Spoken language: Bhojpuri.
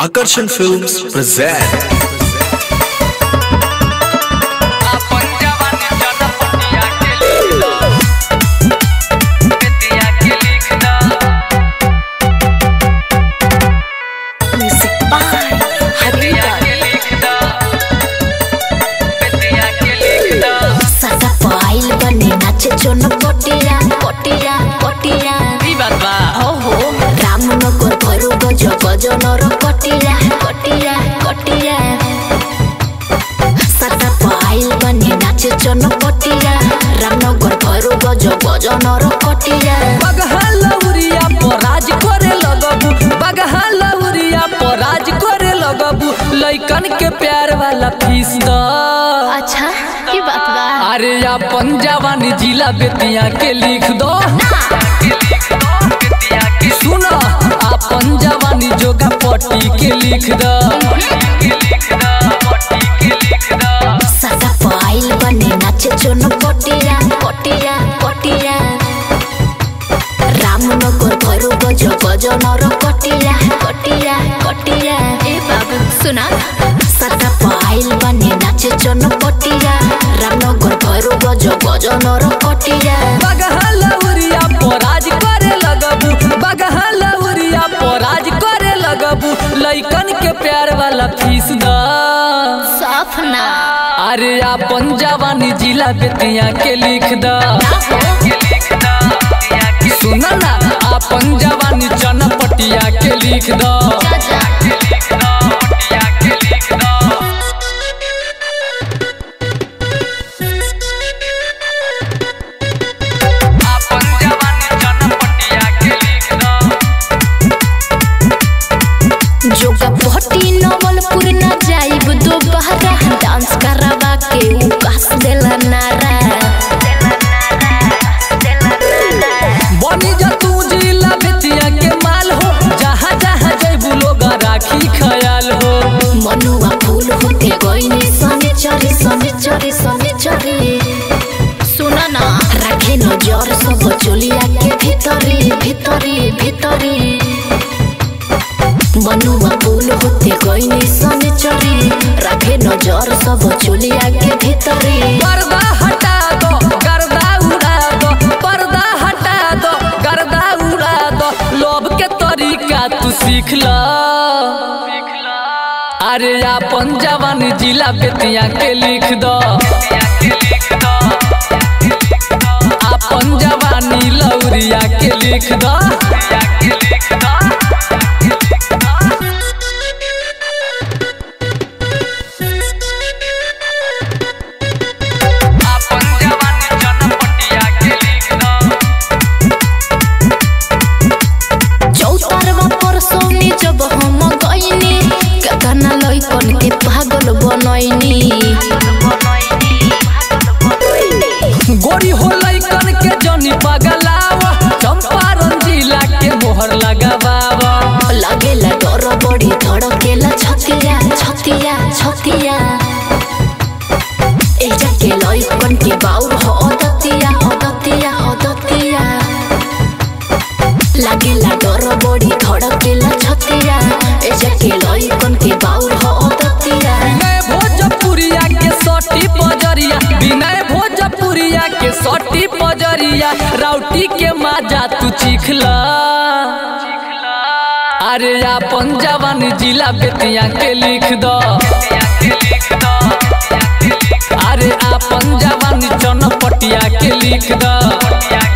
Akarshan Films present चोनो कोटिया कोटिया कोटिया ई बात बा हो हो रामनगर भरू गज गजनर कोटिया कोटिया कोटिया सता पाइल बनी नाचे चोनो कोटिया रामनगर भरू गज गजनर कोटिया बगहालौरिया पराज करे लगबू बगहालौरिया पराज करे लगबू लइकन के प्यार वाला फीस द अच्छा की बात बा अरे अपन जवानी जिला बेतिया के लिख दो सुना अपन जवानी जोगा पट्टी के लिख दो सदा पाइल बने नाचे चोनो कोटिया कोटिया कोटिया रामनगर भरू गज गजनर कोटिया कोटिया कोटिया ए बाबू सुना सदा पाइल बने नाचे चोनो कोटिया रामनगर भरू गज गजनर कोटिया बगहालौरिया पराज करे लगबू बगहालौरिया पराज करे लगबू लइकन के प्यार वाला फीस द साफ ना अरे अपन जवानी जिला बेतिया के लिख द सुना ना अपन जवानी चनपटिया के लिख द जोगा भट्टी नवलपुर न जाइब दोबारा डांस करवा के उकास देला नारा बनी जा तू जिला बेतिया के माल हो जहाँ जहाँ जइबू लोग राखी ख्याल हो मनुआ फूल होते गइनी सने चरी सुना ना रखे नजर सब चलिया के भीतरी भीतरी भीतरी मनुआ फूल होते गइनी सने चरी रखे नजर सब चलिया के भीतरी पर्दा हटा दो गर्दा उड़ा दो पर्दा हटा दो गर्दा उड़ा दो लोभ के तरीका तू सीख ल अरे अपन जवानी जिला बेतिया के लिख दो अपन जवानी लौरिया के लिख दो लइकन के पागल बनैनी गोरी हो लइकन के जनी पगलावा चंपारण जिला के मोहर लगावा लगेला डर बड़ी धड़केला छतिया छतिया छतिया ए जाके लइकन के बाउर हो दतिया दतिया दतिया लगेला डर बड़ी धड़केला छतिया ए जाके लइकन के बाउर हो दतिया विनय भोजपुरिया के सटी पजरिया विनय भोजपुरिया के सटी पजरिया राउटी के माजा तू चीख ल अरे अपन जवानी जिला बेतिया के लिख दो अरे अपन जवानी चनपटिया के लिख दो।